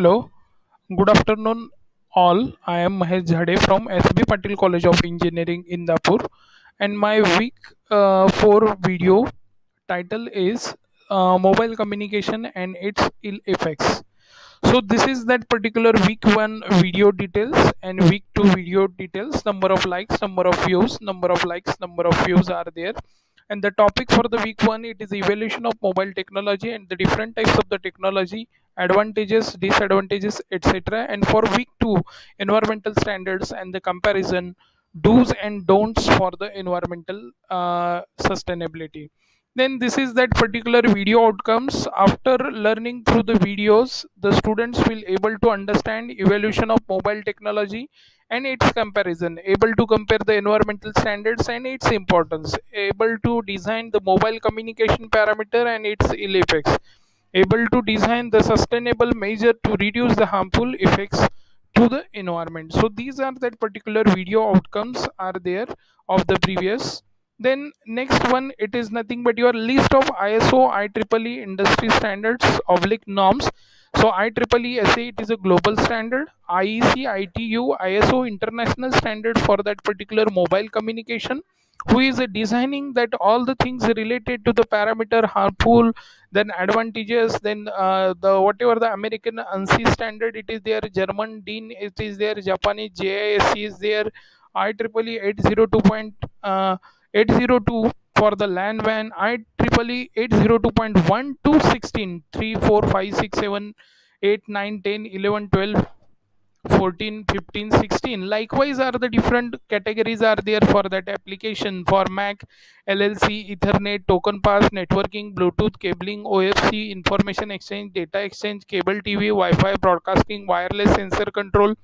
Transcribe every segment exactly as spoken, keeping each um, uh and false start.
Hello, good afternoon, all. I am Mahesh Jhade from S B Patil College of Engineering, Indapur, and my week uh, four video title is uh, Mobile Communication and its ill effects. So this is that particular week one video details and week two video details. Number of likes, number of views, number of likes, number of views are there. And the topic for the week one, it is evaluation of mobile technology and the different types of the technology, advantages, disadvantages, et cetera. And for week two, environmental standards and the comparison, do's and don'ts for the environmental uh, sustainability. Then this is that particular video outcomes. After learning through the videos, the students will able to understand evolution of mobile technology and its comparison, able to compare the environmental standards and its importance, able to design the mobile communication parameter and its ill effects, able to design the sustainable measure to reduce the harmful effects to the environment. So these are that particular video outcomes are there of the previous. Then next one, it is nothing but your list of I S O, I triple E industry standards oblique norms. So I triple E S A, it is a global standard. I E C, I T U, I S O international standard for that particular mobile communication. Who is uh, designing that all the things related to the parameter harmful, then advantages, then uh, the whatever the American ANSI standard, it is there. German DIN, it is there. Japanese J I S C is there. I triple E eight oh two point eight oh two for the LAN WAN, I triple E eight oh two point one to sixteen, three, four, five, six, seven, eight, nine, ten, eleven, twelve, fourteen, fifteen, sixteen. Likewise are the different categories are there for that application for Mac, L L C, Ethernet, token pass, networking, Bluetooth, cabling, O F C, information exchange, data exchange, cable T V, Wi-Fi, broadcasting, wireless sensor control.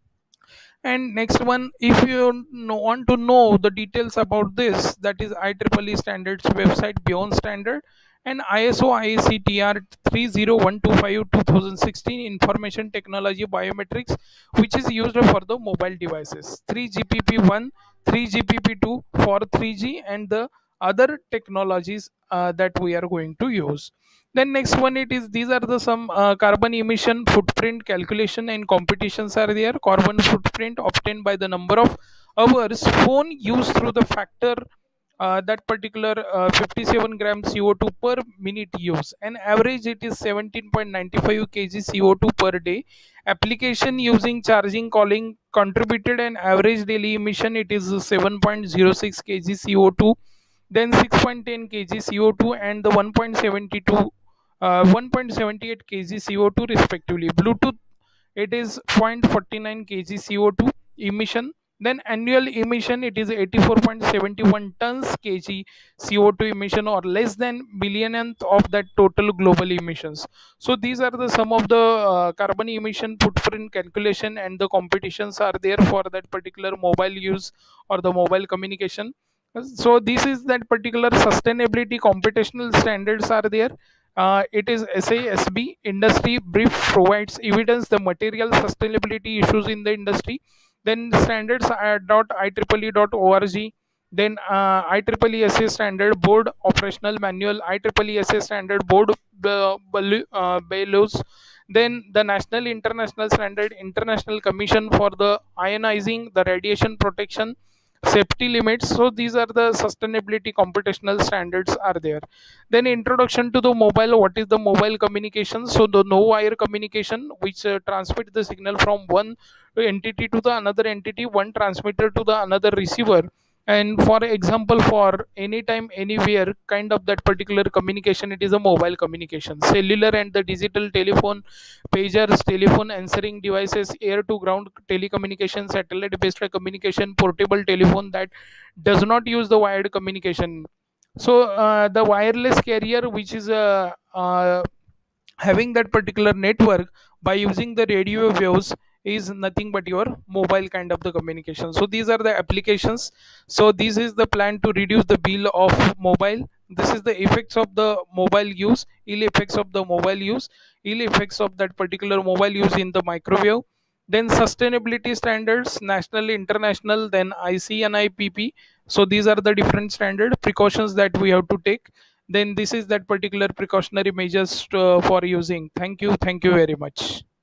And next one, if you want to know the details about this, that is I triple E standards website beyond standard and I S O I E C T R three oh one two five twenty sixteen information technology biometrics, which is used for the mobile devices, three G P P one, three G P P two for three G and the other technologies uh, that we are going to use. Then next one, it is these are the some uh, carbon emission footprint calculation and competitions are there. Carbon footprint obtained by the number of hours phone used through the factor uh, that particular uh, fifty-seven gram C O two per minute use, and average it is seventeen point nine five kilograms C O two per day. Application using charging calling contributed an average daily emission, it is seven point zero six kilograms C O two, then six point one zero kilograms C O two and the one point seven two uh, one point seven eight kilograms C O two respectively. Bluetooth, it is zero point four nine kilograms C O two emission. Then annual emission, it is eighty-four point seven one tons kg C O two emission, or less than millionth of that total global emissions. So these are the some of the uh, carbon emission footprint calculation and the competitions are there for that particular mobile use or the mobile communication. So this is that particular sustainability computational standards are there. Uh, it is S A S B industry brief provides evidence the material sustainability issues in the industry. Then standards are dot I triple E dot org. Then uh, I triple E S A standard board operational manual, I triple E S A standard board uh, Belos. Then the national international standard international commission for the ionizing, the radiation protection, safety limits. So these are the sustainability computational standards are there. Then introduction to the mobile, what is the mobile communication? So the no wire communication, which uh, transmit the signal from one entity to the another entity, one transmitter to the another receiver. And for example, for anytime anywhere kind of that particular communication, it is a mobile communication. Cellular and the digital telephone, pagers, telephone answering devices, air to ground telecommunication, satellite based communication, portable telephone that does not use the wired communication. So uh, the wireless carrier, which is a uh, uh, having that particular network by using the radio waves, is nothing but your mobile kind of the communication. So these are the applications. So this is the plan to reduce the bill of mobile. This is the effects of the mobile use, ill effects of the mobile use, ill effects of that particular mobile use in the microwave. Then sustainability standards, national, international, then I C and I P P. So these are the different standard precautions that we have to take. Then this is that particular precautionary measures uh, for using. Thank you. Thank you very much.